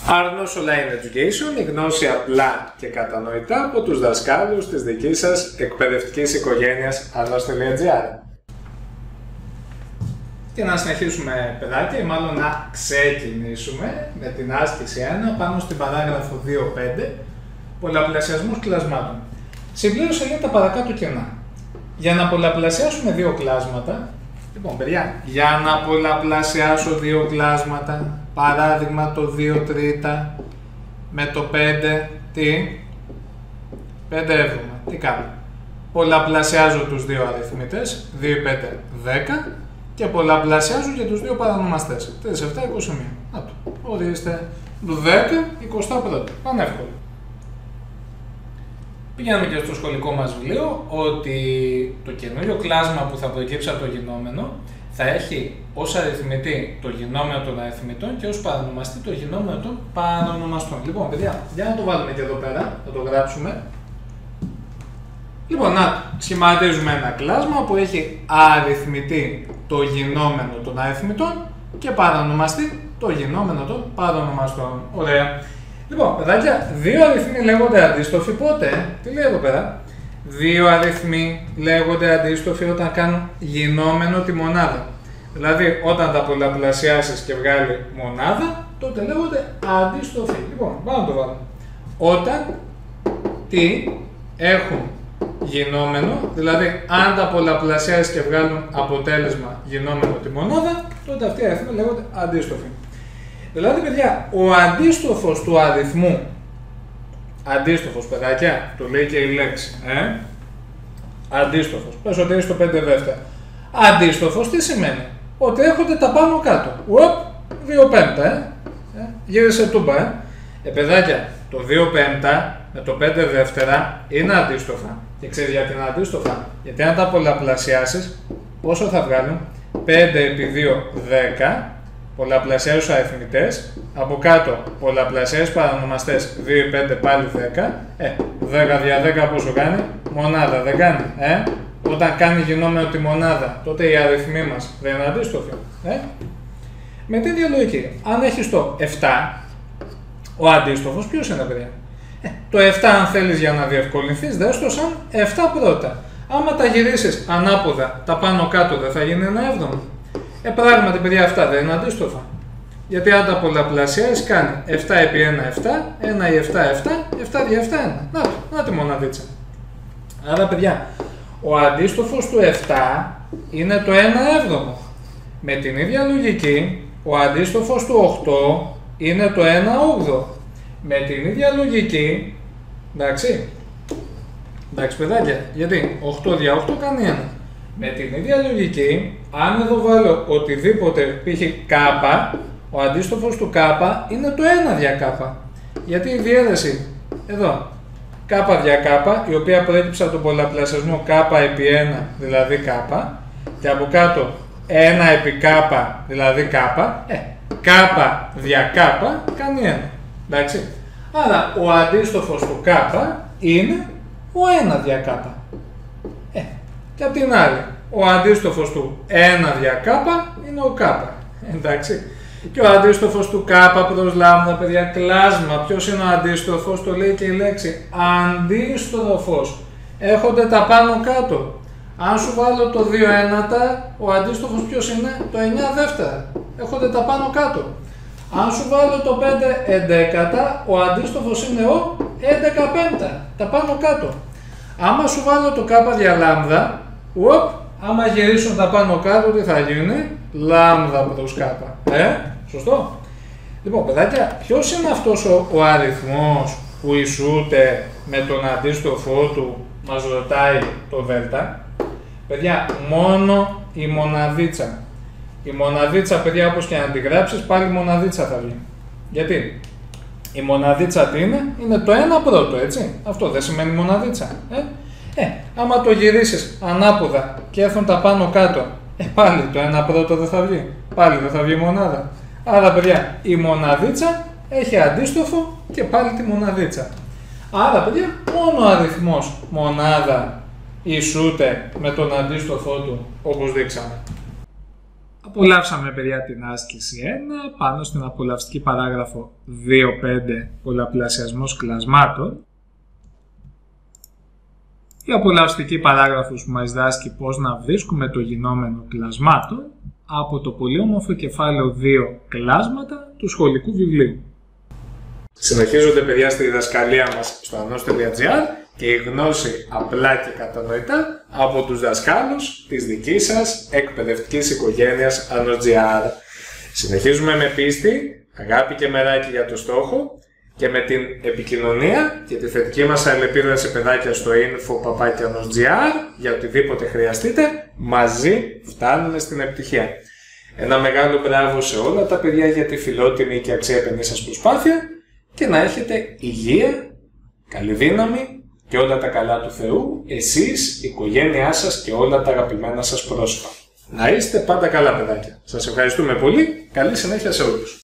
Arnos Online Education, η γνώση απλά και κατανοητά από τους δασκάλους της δικής σας εκπαιδευτικής οικογένειας arnos.gr. Και να συνεχίσουμε, παιδάκια, ή μάλλον να ξεκινήσουμε με την άσκηση 1 πάνω στην παράγραφο 2.5, πολλαπλασιασμός κλασμάτων. Συμπλήρωσε λέει τα παρακάτω κενά. Για να πολλαπλασιάσουμε δύο κλάσματα, λοιπόν παιδιά, για να πολλαπλασιάσω δύο κλάσματα, παράδειγμα το 2 τρίτα με το 5, τι, 5 έβδομα, τι κάνω. Πολλαπλασιάζω τους δύο αριθμητές, 2, 5, 10 και πολλαπλασιάζω και τους δύο παρανομαστές, 3, 7, 21. Να το, ορίστε, 10, 21. Πανεύκολο. Πήγαμε και στο σχολικό μας βιβλίο ότι το καινούριο κλάσμα που θα προκύψει από το γινόμενο θα έχει ως αριθμητή το γινόμενο των αριθμητών και ως παρανομαστή το γινόμενο των παρανομαστών. Λοιπόν, παιδιά, για να το βάλουμε και εδώ πέρα, θα το γράψουμε. Λοιπόν, να σχηματίζουμε ένα κλάσμα που έχει αριθμητή το γινόμενο των αριθμητών και παρανομαστή το γινόμενο των παρανομαστών. Ωραία. Λοιπόν, παιδάκια, δύο αριθμοί λέγονται αντίστοφοι πότε, τι λέει εδώ πέρα. Δύο αριθμοί λέγονται αντίστοφοι όταν κάνουν γινόμενο τη μονάδα. Δηλαδή, όταν τα πολλαπλασιάσεις και βγάλει μονάδα, τότε λέγονται αντίστοφοι. Λοιπόν, πάμε να το βάλουμε. Όταν τι έχουν γινόμενο, δηλαδή αν τα πολλαπλασιάσεις και βγάλουν αποτέλεσμα γινόμενο τη μονάδα, τότε αυτοί οι αριθμοί λέγονται αντίστοφοι. Δηλαδή, παιδιά, ο αντίστοφος του αριθμού, αντίστοφος, παιδάκια, το λέει και η λέξη, αντίστοφος, πες ότι είσαι το 5 δεύτερα. Αντίστοφος τι σημαίνει? Ότι έρχονται τα πάνω κάτω. Ουοπ, 2 πέμπτα, γύρισε τούμπα, παιδάκια, το 2 πέμπτα με το 5 δεύτερα είναι αντίστοφα. Και ξέρεις γιατί είναι αντίστοφα? Γιατί αν τα πολλαπλασιάσεις, πόσο θα βγάλουν? 5 επί 2, 10. Πολλαπλασιάζεις αριθμητές, από κάτω πολλαπλασιάζεις παρανομαστές, 2 ή 5 πάλι 10, 10 δια 10 πόσο κάνει? Μονάδα, δεν κάνει, Όταν κάνει γινόμενο τη μονάδα, τότε οι αριθμοί μας δεν είναι αντίστοφοι, Με την ίδια λογική, αν έχεις το 7, ο αντίστοφος ποιος είναι, παιδιά? Το 7 αν θέλεις για να διευκολυνθείς, δες το σαν 7 πρώτα. Άμα τα γυρίσεις ανάποδα, τα πάνω κάτω δεν θα γίνει ένα έβδομο. Πράγματι, παιδιά, αυτά δεν είναι αντίστοφα. Γιατί αν τα πολλαπλασιάσεις κάνει 7 επί 1, 7, 1 ή 7, 7, 7 δια 7, 1. Να τη μοναδίτσα. Άρα, παιδιά, ο αντίστοφος του 7 είναι το 1 έβδομο. Με την ίδια λογική, ο αντίστοφος του 8 είναι το 1 όγδοο. Με την ίδια λογική, εντάξει, παιδάκια, γιατί 8 δια 8 κάνει 1. Με την ίδια λογική, αν εδώ βάλω οτιδήποτε π.χ. κάπα, ο αντίστοφος του κάπα είναι το 1 δια κάπα. Γιατί η διαίρεση εδώ, κάπα δια κάπα, η οποία προέκυψε από τον πολλαπλασιασμό κάπα επί 1, δηλαδή κάπα, και από κάτω 1 επί κάπα, δηλαδή κάπα, κάπα δια κάπα κάνει 1. Εντάξει. Άρα ο αντίστοφος του κάπα είναι ο 1 δια κάπα. Και απ' την άλλη, ο αντίστοφος του 1 δια κάπα είναι ο κάπα. Εντάξει. Και ο αντίστοφος του κάπα προς λάμδα, παιδιά, κλάσμα. Ποιος είναι ο αντίστοφος? Το λέει και η λέξη. Αντίστροφος. Έχονται τα πάνω κάτω. Αν σου βάλω το 2 ένατα, ο αντίστοφος ποιος είναι? Το 9 δεύτερα. Έχονται τα πάνω κάτω. Αν σου βάλω το 5 εντέκατα, ο αντίστοφος είναι ο 11 πέμπτα. Τα πάνω κάτω. Άμα σου βάλω το κάπα δια λάμδα, άμα γυρίσουν τα πάνω κάτω, τι θα γίνει? Λάμδα προς κάπα. Σωστό. Λοιπόν, παιδάκια, ποιος είναι αυτός ο αριθμός που ισούται με τον αντίστοφό του, μας ρωτάει το δέλτα. Παιδιά, μόνο η μοναδίτσα. Η μοναδίτσα, παιδιά, όπως και να την γράψεις, πάλι μοναδίτσα θα βγει. Γιατί? Η μοναδίτσα τι είναι? Είναι το 1 πρώτο, έτσι. Αυτό δεν σημαίνει μοναδίτσα. Άμα το γυρίσεις ανάποδα και έρθουν τα πάνω κάτω, πάλι το 1 πρώτο δεν θα βγει. Πάλι δεν θα βγει μονάδα. Άρα, παιδιά, η μοναδίτσα έχει αντίστοφο και πάλι τη μοναδίτσα. Άρα, παιδιά, μόνο ο αριθμός μονάδα ισούται με τον αντίστοφό του, όπως δείξαμε. Απολαύσαμε, παιδιά, την άσκηση 1 πάνω στην απολαυστική παράγραφο 2.5 πολλαπλασιασμός κλασμάτων. Η απολαυστική παράγραφος που μας δάσκει πώς να βρίσκουμε το γινόμενο κλασμάτων από το πολύ όμορφο κεφάλαιο 2 κλάσματα του σχολικού βιβλίου. Συνεχίζονται, παιδιά, στη διδασκαλία μας στο anos.gr και η γνώση απλά και κατανοητά από τους δασκάλους της δικής σας εκπαιδευτικής οικογένειας anos.gr. Συνεχίζουμε με πίστη, αγάπη και μεράκι για το στόχο και με την επικοινωνία και τη θετική μας αλληλεπίδραση, παιδάκια, στο info@anos.gr για οτιδήποτε χρειαστείτε. Μαζί φτάνουμε στην επιτυχία. Ένα μεγάλο μπράβο σε όλα τα παιδιά για τη φιλότιμη και αξιέπαινη σας προσπάθεια και να έχετε υγεία, καλή δύναμη και όλα τα καλά του Θεού, εσείς, η οικογένειά σας και όλα τα αγαπημένα σας πρόσωπα. Να είστε πάντα καλά, παιδάκια. Σας ευχαριστούμε πολύ. Καλή συνέχεια σε όλους.